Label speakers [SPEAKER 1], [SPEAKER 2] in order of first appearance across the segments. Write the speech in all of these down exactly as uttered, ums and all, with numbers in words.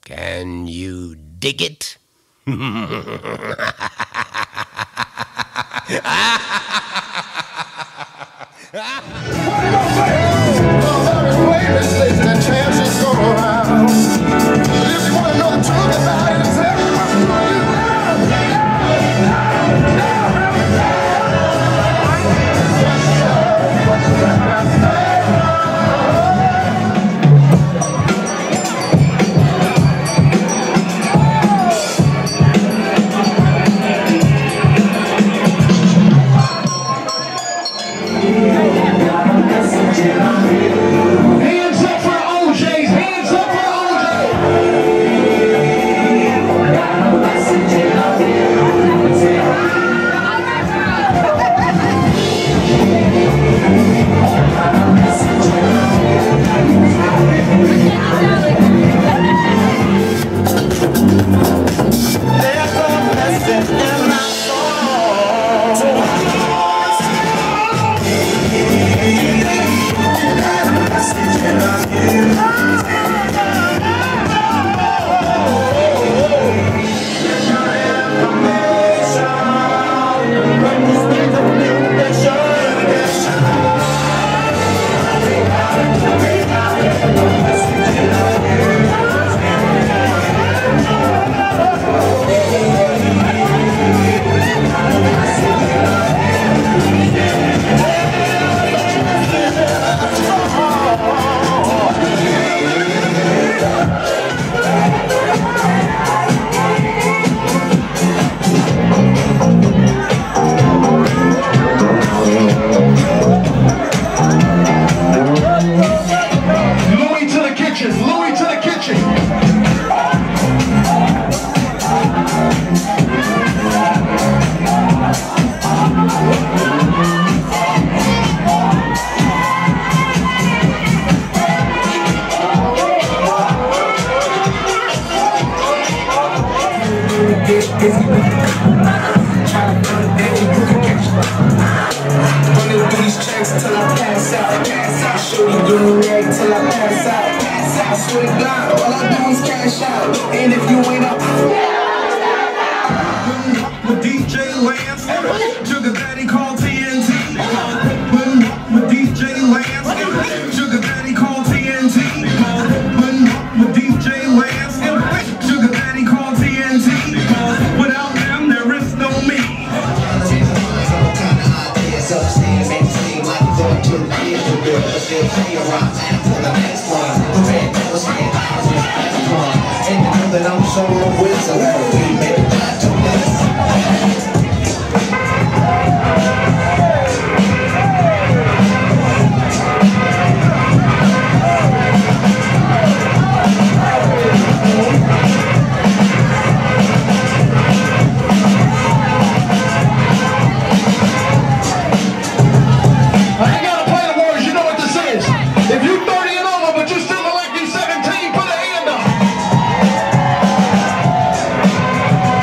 [SPEAKER 1] Can you dig it?
[SPEAKER 2] And if you ain't up with D J Lance, Sugar Daddy called T N T. With D J Lance, Sugar Daddy called T N T. With D J Lance, Sugar Daddy called T N T. Without them, there is no me.
[SPEAKER 3] That I'm solo with, so we make it back to this.
[SPEAKER 2] I ain't gotta play the words, you know what this is. If you thirty and over, but you still look like you seventeen, put a hand up.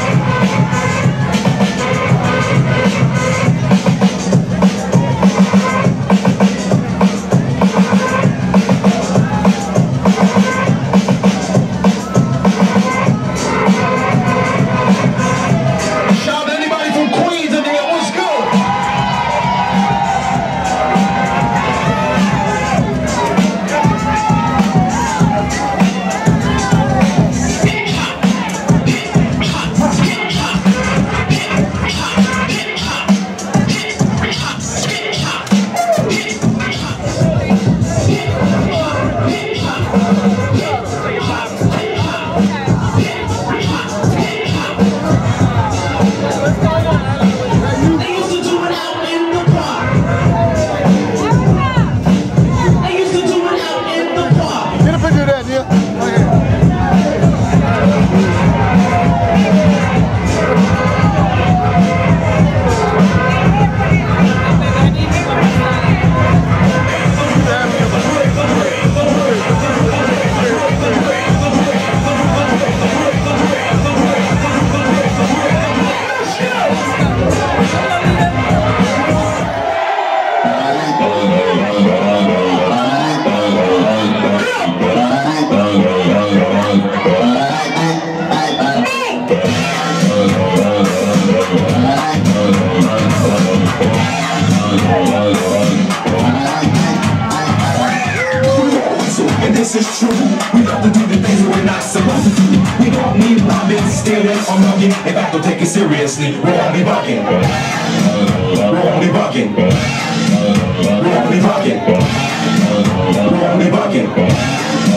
[SPEAKER 3] is true. We love to do the things that we're not supposed to do. We don't need robbing, stealing, or mugging. In fact, don't take it seriously. We're only bugging. We're only bugging. We're only bugging. We're only bugging.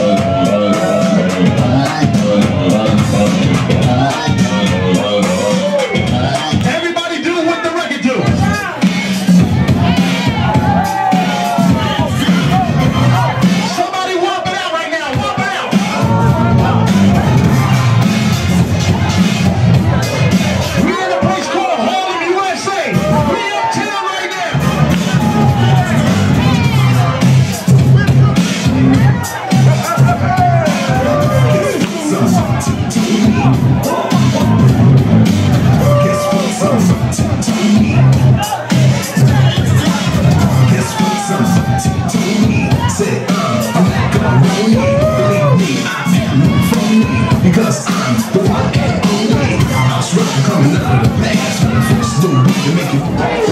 [SPEAKER 3] Everybody do what the record do. Somebody whoop it out right now. Whoop it out. We in a place called Harlem, U S A. We uptown right now. Because I'm the one and only. I was running, coming out of the past. When I first knew we can make it.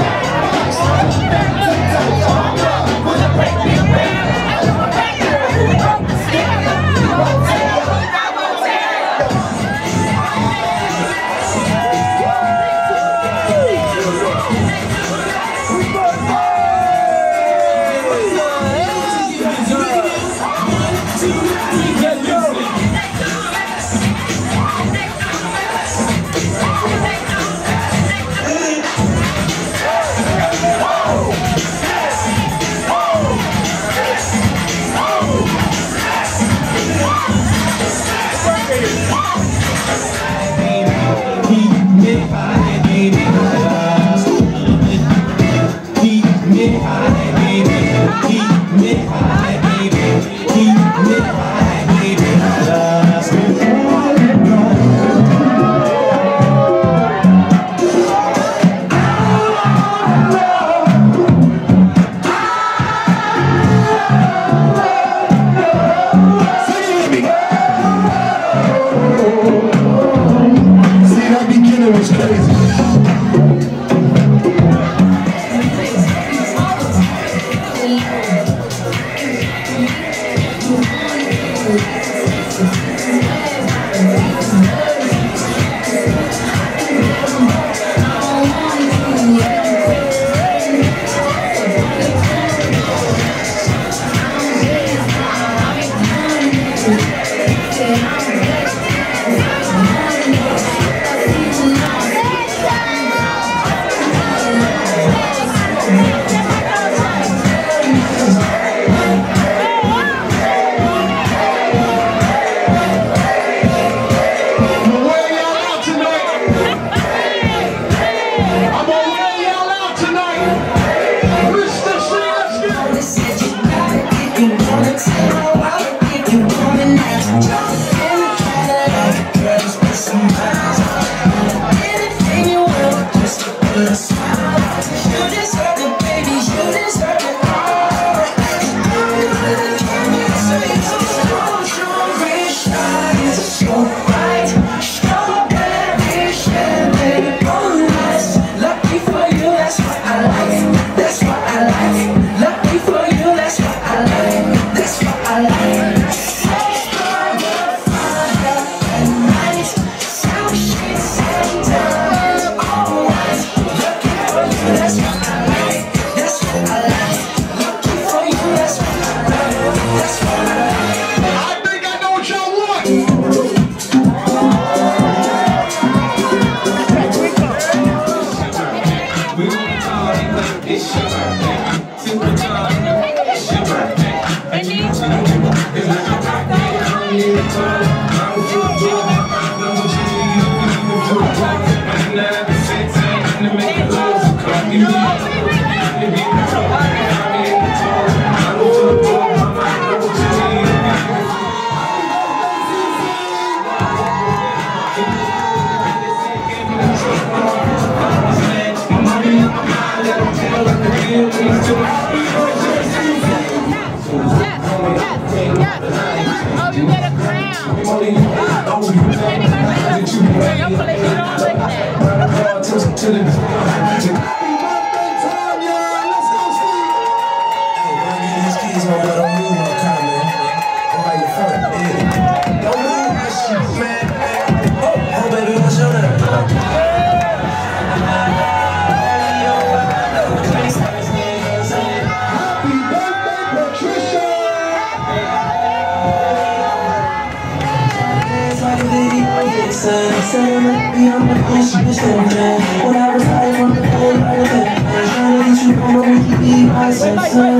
[SPEAKER 4] said, I said, let me on the push, push them down. When I was high from the cold, I was at the trying to get you on my weekly beat, my son.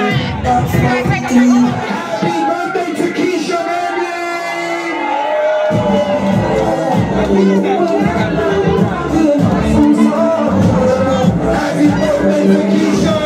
[SPEAKER 4] Happy birthday to Keisha, baby! Happy birthday to Keisha!